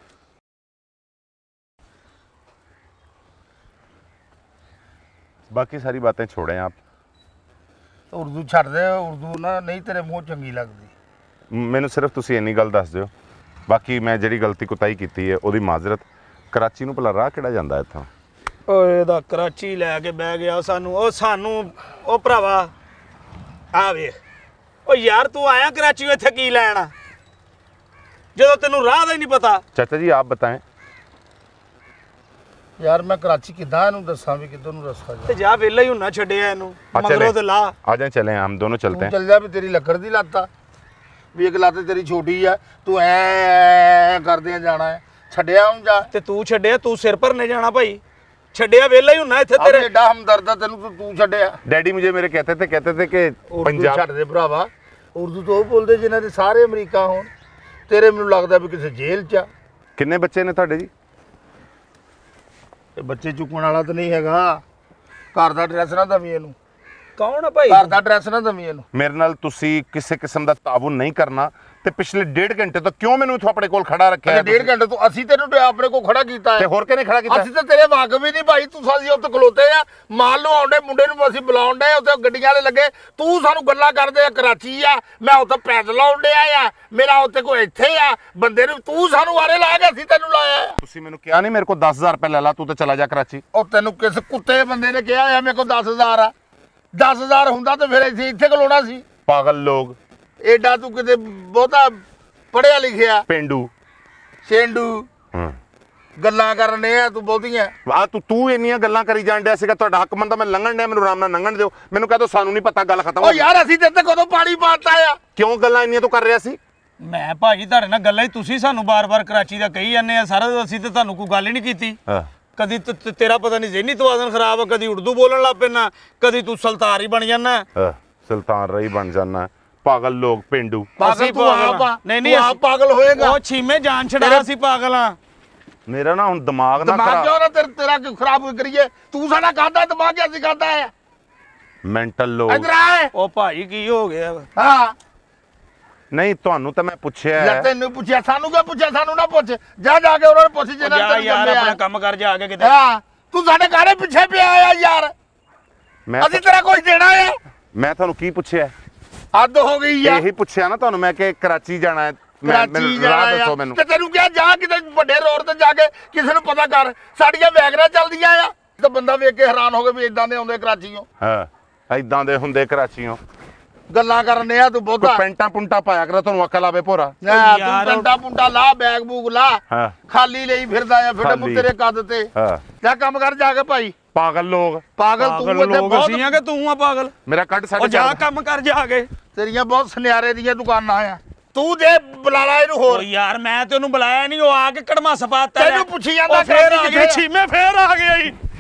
बाकी सारी बातें छोड़ें आप। ਉਰਦੂ ਛੱਡ ਦੇ, ਉਰਦੂ ਨਾ ਨਹੀਂ ਤੇਰੇ ਮੂੰਹ ਚੰਗੀ ਲੱਗਦੀ। ਮੈਨੂੰ ਸਿਰਫ ਤੁਸੀਂ ਇੰਨੀ ਗੱਲ ਦੱਸ ਦਿਓ, ਬਾਕੀ ਮੈਂ ਜਿਹੜੀ ਗਲਤੀ ਕੁਤਾਈ ਕੀਤੀ ਹੈ ਉਹਦੀ ਮਾਜ਼ਰਤ। ਕਰਾਚੀ ਨੂੰ ਭਲਾ ਰਾਹ ਕਿਹੜਾ ਜਾਂਦਾ ਇੱਥੋਂ? ਓਏ ਇਹਦਾ ਕਰਾਚੀ ਲੈ ਕੇ ਬਹਿ ਗਿਆ ਸਾਨੂੰ। ਉਹ ਭਰਾਵਾ ਆ ਵੇਖ। ਓ ਯਾਰ ਤੂੰ ਆਇਆ ਕਰਾਚੀੋਂ ਇੱਥੇ ਕੀ ਲੈਣ ਆ ਜਦੋਂ ਤੈਨੂੰ ਰਾਹ ਦਾ ਹੀ ਨਹੀਂ ਪਤਾ। चाचा जी आप बताएं। ਯਾਰ ਮੈਂ ਕਰਾਚੀ ਕਿੱਦਾਂ ਇਹਨੂੰ ਦੱਸਾਂ ਵੀ ਕਿੱਧਰ ਨੂੰ ਰਸਤਾ ਜਾ। ਤੇ ਜਾ ਵੇਲਾ ਹੀ ਹੁੰਨਾ ਛੱਡਿਆ ਇਹਨੂੰ। हाँ, ਮਗਰੋਂ ਤੇ ਲਾ। आ जाएं, चलें, हम दोनों चलते ਤੂੰ हैं। ਚੱਲ ਜਾ ਵੀ ਤੇਰੀ ਲੱਕੜ ਦੀ ਲੱਤ ਆ, ਵੀ ਇੱਕ ਲੱਤ ਤੇਰੀ ਛੋਟੀ ਆ, ਤੂੰ ਐ ਕਰਦੇ ਜਾਣਾ ਹੈ। ਛੱਡਿਆ ਹੁਣ ਜਾ। ਤੇ ਤੂੰ ਛੱਡਿਆ, ਤੂੰ ਸਿਰ ਭਰਨੇ ਜਾਣਾ ਭਾਈ। ਛੱਡਿਆ ਵੇਲਾ ਹੀ ਹੁੰਨਾ ਇੱਥੇ ਤੇਰੇ ਤੇਰੇ। ਐਡਾ ਹਮਦਰਦ ਆ ਤੈਨੂੰ, ਤੂੰ ਛੱਡਿਆ। डैडी मुझे मेरे कहते थे कि ਉਰਦੂ पंजाब ਛੱਡ ਦੇ ਭਰਾਵਾ। ਉਰਦੂ ਤੋਂ ਉਹ ਬੋਲਦੇ ਜਿਨ੍ਹਾਂ ਦੇ ਸਾਰੇ ਅਮਰੀਕਾ ਹੋਣ। ਤੇਰੇ ਮੈਨੂੰ ਲੱਗਦਾ ਵੀ ਕਿਸੇ ਜੇਲ੍ਹ 'ਚ ਆ। किन्ने बच्चे ने ਤੁਹਾਡੇ ਜੀ? ਇਹ ਬੱਚੇ ਚੁੱਕਣ ਵਾਲਾ ਤਾਂ ਨਹੀਂ ਹੈਗਾ। ਘਰ ਦਾ ਐਡਰੈਸ ਨਾ ਦਵੀਂ ਇਹਨੂੰ। ਕੌਣ ਆ ਭਾਈ? ਘਰ ਦਾ ਐਡਰੈਸ ਨਾ ਦਵੀਂ ਇਹਨੂੰ। ਮੇਰੇ ਨਾਲ ਤੁਸੀਂ ਕਿਸੇ ਕਿਸਮ ਦਾ ਤਾਵੁਨ ਨਹੀਂ ਕਰਨਾ ਤੇ ਪਿਛਲੇ 1.5 ਘੰਟੇ ਤੋਂ ਕਿਉਂ ਮੈਨੂੰ ਇੱਥੋਂ ਆਪਣੇ ਕੋਲ ਖੜਾ ਰੱਖਿਆ ਹੈ? 1.5 ਘੰਟੇ ਤੋਂ ਅਸੀਂ ਤੈਨੂੰ ਆਪਣੇ ਕੋਲ ਖੜਾ ਕੀਤਾ ਤੇ ਹੈ। ਹੋਰ ਕਿਹਨੇ ਖੜਾ ਕੀਤਾ? ਅਸੀਂ ਤਾਂ ਤੇਰੇ ਵਾਕਫ ਹੀ ਨਹੀਂ ਭਾਈ। ਤੂੰ ਸਾਡੀ ਉੱਥੇ ਖਲੋਤੇ ਆ, ਮਾਲ ਨੂੰ ਆਉਂਦੇ ਮੁੰਡੇ ਨੂੰ ਅਸੀਂ ਬੁਲਾਉਣ ਡਏ, ਉੱਥੇ ਗੱਡੀਆਂ ਵਾਲੇ ਲੱਗੇ। ਤੂੰ ਸਾਨੂੰ ਗੱਲਾਂ ਕਰਦੇ ਆ ਕਰਾਚੀ ਆ, ਮੈਂ ਉੱਥੇ ਪੈਦਲ ਆਉਣ ਡਿਆ ਆ, ਮੇਰਾ ਉੱਥੇ ਕੋਈ ਇੱਥੇ ਆ ਬੰਦੇ ਨੂੰ। ਤੂੰ ਸਾਨੂੰ ਵਾਰੇ ਲਾ ਕੇ ਅਸੀਂ ਤੈਨੂੰ ਲਾਇਆ ਆ। ਤੁਸੀਂ ਮੈਨੂੰ ਕਿਹਾ ਨਹੀਂ ਮੇਰੇ ਕੋਲ 10,000 ਰੁਪਏ ਲੈ ਲਾ, ਤੂੰ ਤੇ ਚਲਾ ਜਾ ਕਰਾਚੀ। ਉਹ ਤੈਨੂੰ ਕਿਸ ਕੁੱਤੇ ਬੰਦੇ ਨੇ ਕਿਹਾ ਆ ਮੇਰੇ ਕੋਲ 10,000 ਆ? 10,000 ਹੁੰਦਾ ਤਾਂ ਫਿਰ ਅਸੀਂ ਇੱਥੇ ਖਲੋਣਾ ਸੀ। ਪਾਗਲ ਲੋਗ, ਐਡਾ ਤੂੰ ਕਿਤੇ ਬਹੁਤਾ ਪੜਿਆ ਲਿਖਿਆ ਪਿੰਡੂ। ਸ਼ੇਂਡੂ ਹਾਂ ਗੱਲਾਂ ਕਰਨੇ ਆ ਤੂੰ ਬਹੁਤੀਆਂ। ਆ ਤੂੰ ਇੰਨੀਆਂ ਗੱਲਾਂ ਕਰੀ ਜਾਣ ਡਿਆ ਸੀਗਾ। ਤੁਹਾਡਾ ਹੱਕ ਮੰਨਦਾ ਮੈਂ ਲੰਘਣ ਡਿਆ, ਮੈਨੂੰ ਆਰਾਮ ਨਾਲ ਲੰਘਣ ਦਿਓ। ਮੈਨੂੰ ਕਹਿ ਦੋ ਸਾਨੂੰ ਨਹੀਂ ਪਤਾ, ਗੱਲ ਖਤਮ। ਉਹ ਯਾਰ ਅਸੀਂ ਤੇ ਕਦੋਂ ਪਾਣੀ ਪਾਤਾ ਆ? ਕਿਉਂ ਗੱਲਾਂ ਇੰਨੀਆਂ ਤੂੰ ਕਰ ਰਿਹਾ ਸੀ? ਮੈਂ ਭਾਜੀ ਤੁਹਾਡੇ ਨਾਲ ਗੱਲਾਂ ਹੀ ਤੁਸੀਂ ਸਾਨੂੰ ਬਾਰ-ਬਾਰ ਕਰਾਚੀ ਦਾ ਕਹੀ ਜਾਂਦੇ ਆ। ਸਾਰਾ ਅਸੀਂ ਤੇ ਤੁਹਾਨੂੰ ਕੋਈ ਗੱਲ ਹੀ ਨਹੀਂ ਕੀਤੀ। ਕਦੀ ਤੇਰਾ ਪਤਾ ਨਹੀਂ ਜ਼ਹਿਨੀ ਤਵਾਜ਼ਨ ਖਰਾਬ ਆ, ਕਦੀ ਉਰਦੂ ਬੋਲਣ ਲੱਗ ਪੈਣਾ, ਕਦੀ ਤੂੰ ਸੁਲਤਾਨ ਹੀ ਬਣ ਜਾਣਾ। ਸੁਲਤਾਨ ਰਹੀ ਬਣ ਜਾਣਾ। ਪਾਗਲ ਲੋਕ, ਪਿੰਡੂ। ਪਾਗਲ ਤੂੰ ਆਪ ਆ। ਨਹੀਂ ਆਪ ਪਾਗਲ ਹੋਏਗਾ। ਉਹ ਛੀਮੇ ਜਾਨ ਛੜਾ ਸੀ ਪਾਗਲ ਆ। ਮੇਰਾ ਨਾ ਹੁਣ ਦਿਮਾਗ ਨਾ ਦਿਮਾਗ ਕਿਉਂ ਨਾ ਤੇਰਾ ਕਿਉਂ ਖਰਾਬ ਕਰੀਏ? ਤੂੰ ਸਾਡਾ ਖਾਦਾ ਦਿਮਾਗ ਕਿਉਂ ਅਸੀਂ ਖਾਦਾ ਹੈ? ਮੈਂਟਲ ਲੋਕ। ਇਧਰ ਆ। ਉਹ ਭਾਈ ਕੀ ਹੋ ਗਿਆ? ਹਾਂ ਨਹੀਂ ਤੁਹਾਨੂੰ ਤਾਂ ਮੈਂ ਪੁੱਛਿਆ ਲੈ ਤੈਨੂੰ ਪੁੱਛਿਆ, ਸਾਨੂੰ ਕਿਉਂ ਪੁੱਛਿਆ? ਸਾਨੂੰ ਨਾ ਪੁੱਛ, ਜਾ ਕੇ ਉਹਨਾਂ ਨੂੰ ਪੁੱਛ ਜਿਹਨਾਂ ਜਾ ਤੈਨੂੰ ਯਾਰ ਜੰਮਿਆ। ਆਪਣਾ ਕੰਮ ਕਰ ਜਾ ਕੇ ਕਿਤੇ। ਹਾਂ ਤੂੰ ਸਾਡੇ ਘਰੇ ਪਿੱਛੇ ਪਿਆ ਆ ਯਾਰ। ਅਸੀਂ ਤੇਰਾ ਕੁਝ ਦੇਣਾ ਹੈ? ਮੈਂ ਤੁਹਾਨੂੰ ਕੀ ਪੁੱਛਿਆ? ਹੱਦ ਹੋ ਗਈ ਆ। ਇਹੀ ਪੁੱਛਿਆ ਨਾ ਤੁਹਾਨੂੰ ਮੈਂ ਕਿ ਕਰਾਚੀ ਜਾਣਾ ਹੈ। ਕਰਾਚੀ ਰਾਹ ਜਾਣਾ ਦੱਸੋ ਆ ਮੈਨੂੰ। ਤੇ ਤੈਨੂੰ ਕਿਹਾ ਜਾ ਕਿਤੇ ਵੱਡੇ ਰੋਡ ਤੇ ਜਾ ਕੇ ਕਿਸੇ ਨੂੰ ਪਤਾ ਕਰ। ਸਾਡੀਆਂ ਵੈਗਨਾਂ ਚੱਲਦੀਆਂ ਆ ਤੇ ਬੰਦਾ ਵੇਖ ਕੇ ਹੈਰਾਨ ਹੋ ਗਿਆ ਵੀ ਇਦਾਂ ਦੇ ਆਉਂਦੇ ਕਰਾਚੀੋਂ। ਹਾਂ ਇਦਾਂ ਦੇ ਹੁੰਦੇ ਕਰਾਚੀੋਂ। ਗੱਲਾਂ ਕਰਨੇ ਆ ਤੂੰ ਬਹੁਤਾ। ਪੈਂਟਾ ਪੁੰਟਾ ਪਾਇਆ ਕਰ, ਤੁਹਾਨੂੰ ਅਕਲ ਆਵੇ ਭੋਰਾ। ਤੂੰ ਪੈਂਟਾ ਪੁੰਟਾ ਲਾ, ਬੈਗ ਬੂਗ ਲਾ। ਹਾਂ ਖਾਲੀ ਲਈ ਫਿਰਦਾ ਆ ਫਿੱਟ ਮੂੰਹ ਤੇਰੇ ਕੱਦ ਤੇ। ਹਾਂ ਜਾ ਕੰਮ ਕਰ ਜਾ ਕੇ ਭਾਈ। ਪਾਗਲ ਲੋਕ। ਪਾਗਲ ਤੂੰ ਪਾਗਲ ਇੱਥੇ ਲੋਕ ਅਸੀਂ ਆ ਕਿ ਤੂੰ ਆ ਪਾਗਲ? ਮੇਰਾ ਕੱਢ ਉਹ ਸਾਡੇ ਜਾ ਕੰਮ ਕਰ ਜਾ ਕੇ। ਤੇਰੀਆਂ ਬਹੁਤ ਸੁਨਿਆਰੇ ਦੀਆਂ ਦੁਕਾਨਾਂ ਆ। ਤੂੰ ਦੇ ਬੁਲਾ ਲਾ ਇਹਨੂੰ ਹੋਰ। ਓ ਯਾਰ ਮੈਂ ਤੇ ਉਹਨੂੰ ਬੁਲਾਇਆ ਨਹੀਂ, ਉਹ ਆ ਕੇ ਕੜਮਾ ਸਪਾਤਾ। ਤੈਨੂੰ ਪੁੱਛੀ ਜਾਂਦਾ ਫੇਰ ਆ ਕਰਾਚੀ ਗਏ ਕਿੱਥੇ ਆ? ਛੀਮੇ, ਫੇਰ ਆ ਗਿਆ ਈ।